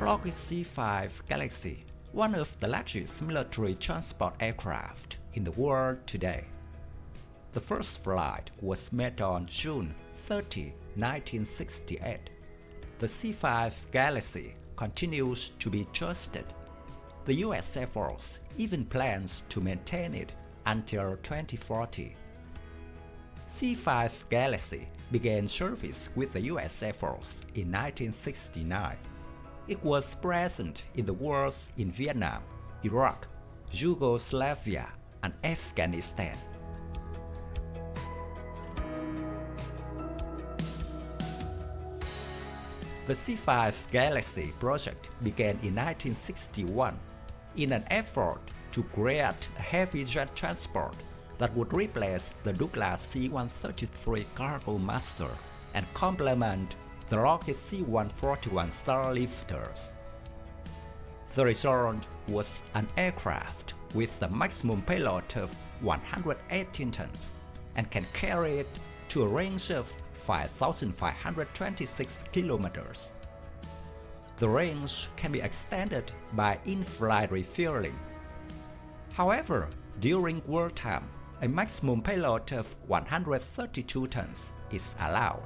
Lockheed C-5 Galaxy, one of the largest military transport aircraft in the world today. The first flight was made on June 30, 1968. The C-5 Galaxy continues to be trusted. The U.S. Air Force even plans to maintain it until 2040. C-5 Galaxy began service with the U.S. Air Force in 1969. It was present in the wars in Vietnam, Iraq, Yugoslavia, and Afghanistan. The C-5 Galaxy project began in 1961 in an effort to create a heavy jet transport that would replace the Douglas C-133 Cargomaster and complement the Lockheed C-141 Starlifters. The result was an aircraft with a maximum payload of 118 tons and can carry it to a range of 5,526 kilometers. The range can be extended by in-flight refueling. However, during wartime, a maximum payload of 132 tons is allowed.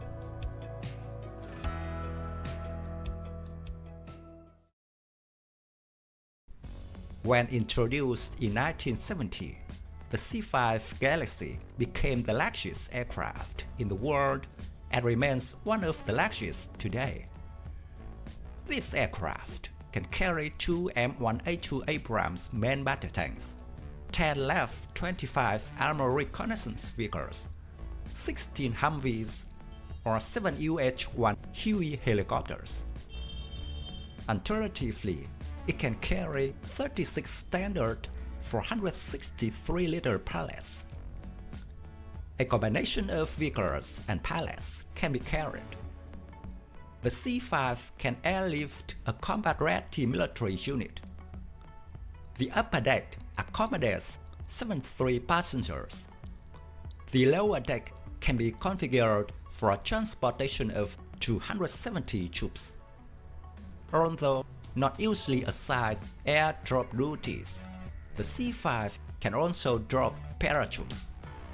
When introduced in 1970, the C-5 Galaxy became the largest aircraft in the world and remains one of the largest today. This aircraft can carry 2 M1A2 Abrams main battle tanks, 10 F-25 armored reconnaissance vehicles, 16 Humvees, or 7 UH-1 Huey helicopters. Alternatively, it can carry 36 standard 463-liter pallets. A combination of vehicles and pallets can be carried. The C-5 can airlift a combat-ready military unit. The upper deck accommodates 73 passengers. The lower deck can be configured for transportation of 270 troops. Although not usually assigned air drop duties, the C-5 can also drop parachutes.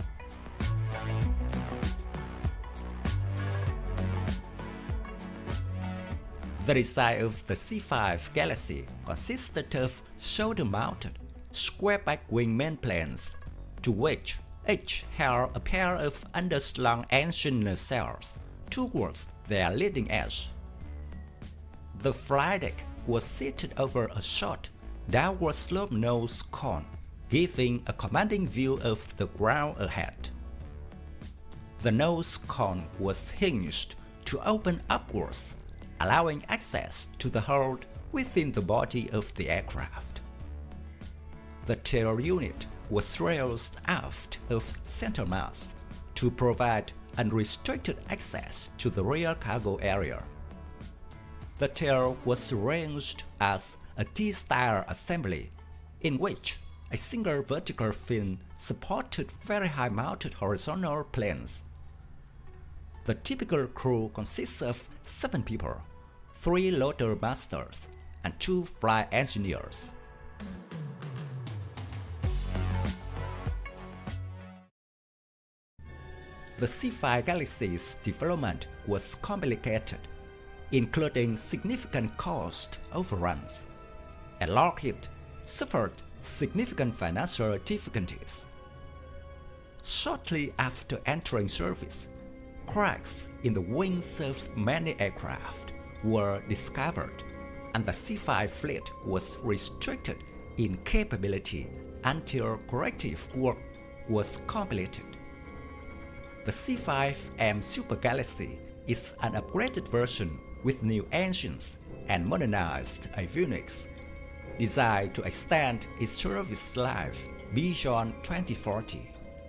The design of the C-5 Galaxy consisted of shoulder-mounted, square-back wing mainplanes, to which each held a pair of underslung engine nacelles towards their leading edge. The flight deck was seated over a short, downward-sloped nose cone, giving a commanding view of the ground ahead. The nose cone was hinged to open upwards, allowing access to the hold within the body of the aircraft. The tail unit was raised aft of center mass to provide unrestricted access to the rear cargo area. The tail was arranged as a T-style assembly, in which a single vertical fin supported very high-mounted horizontal planes. The typical crew consists of 7 people, 3 loader masters, and 2 flight engineers. The C-5 Galaxy's development was complicated, including significant cost overruns, and Lockheed suffered significant financial difficulties. Shortly after entering service, cracks in the wings of many aircraft were discovered, and the C-5 fleet was restricted in capability until corrective work was completed. The C-5M Super Galaxy is an upgraded version with new engines and modernized avionics, designed to extend its service life beyond 2040.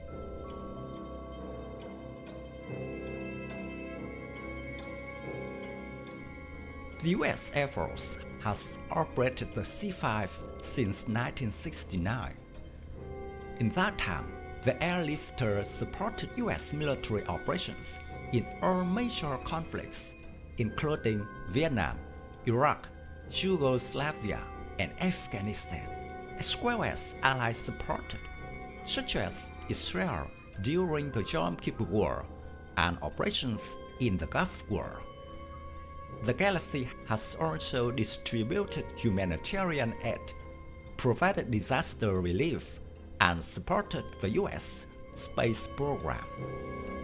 The U.S. Air Force has operated the C-5 since 1969. In that time, the airlifter supported U.S. military operations in all major conflicts, including Vietnam, Iraq, Yugoslavia, and Afghanistan, as well as Allied support, such as Israel during the Yom Kippur War and operations in the Gulf War. The Galaxy has also distributed humanitarian aid, provided disaster relief, and supported the U.S. space program.